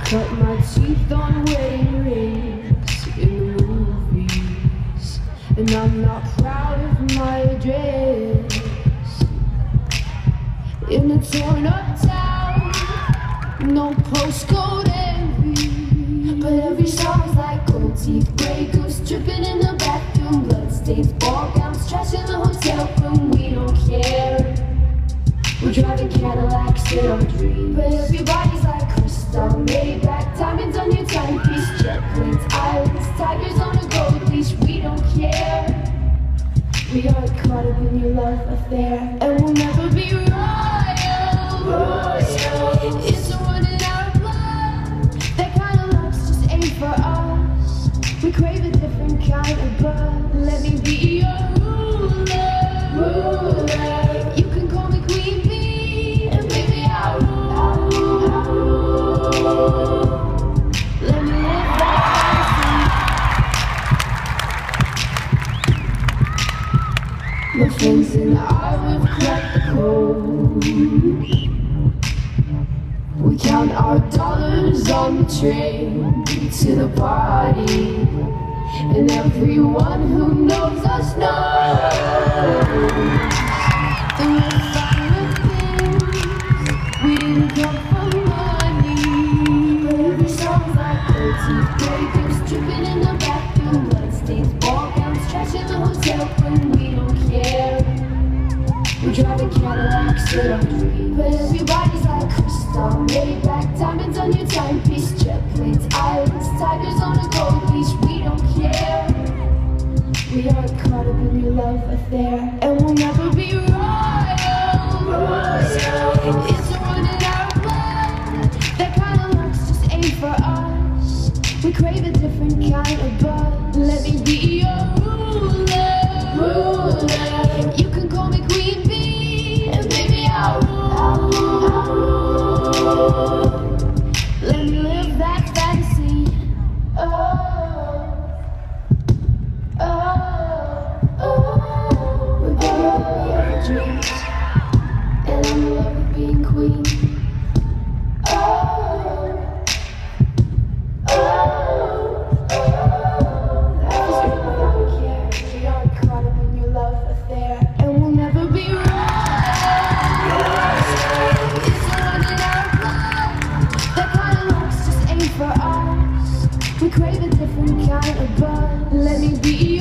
Cut my teeth on wedding rings in the movies, and I'm not proud of my address. In a torn up town, no postcode envy, but every song's like gold teeth, grey goose dripping in the bathroom, bloodstains, ball gowns, trash in the hotel room. We don't care. We're driving Cadillacs in our dreams, but everybody's like crystal, Maybach, diamonds on your timepiece, jet planes, islands, tigers on a gold leash. We don't care. We are caught up in your love affair, and we'll never be royal. It's a running out of blood. That kind of love's just ain't for us. We crave a different kind of buzz. Let me be your ruler. You can call me Queen Bee, and baby I'll rule. Let me live that fantasy. My friends and I, we've cracked the code. We count our dollars on the train to the party, and everyone who knows us knows that we're fine with things. We didn't come for money, but every song's like gold teeth, grey goose dripping in the bathroom, bloodstains, ball gowns, trash in the hotel room. We don't care. We're driving Cadillacs in our dreams, but everybody's like crystal, Maybach, diamonds on your timepiece, jet planes, islands, tigers on a gold leash. We don't care. We are caught up in your love affair, and we'll never be royal. It's a running out of blood. That kind of luck's just ain't for us. We crave a different kind of buzz. Let me be your ruler. You can call me Queen Bee, and baby I'll rule. Let me live that fantasy. We're giving up your dreams, and I'm in love with being queen. We are caught up in your love affair, and we'll never be royal. It's a running out of blood. That kind of luck's just ain't for us. We crave a different kind of buzz. Let me be